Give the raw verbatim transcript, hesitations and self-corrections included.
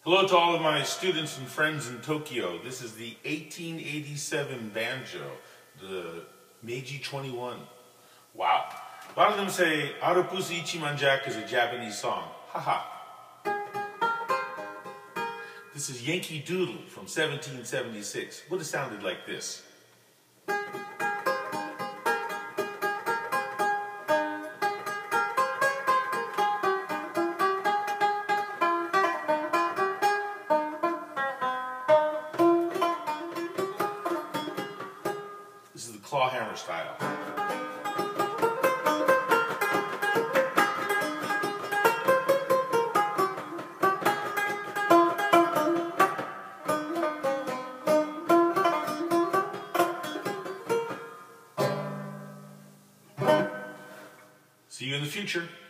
Hello to all of my students and friends in Tokyo. This is the eighteen eighty-seven banjo, the Meiji twenty-one. Wow. A lot of them say Arupusu Ichimanjak is a Japanese song. Haha. This is Yankee Doodle from seventeen seventy-six. Would have sounded like this. This is the claw hammer style. See you in the future.